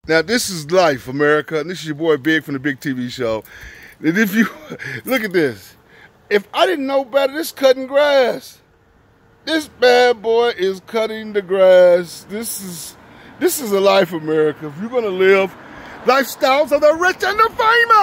Now, this is life, America, and this is your boy Big from the Big TV Show. And if you look at this, if I didn't know better, this cutting grass. This bad boy is cutting the grass. This is a life, America. If you're gonna live lifestyles of the rich and the famous.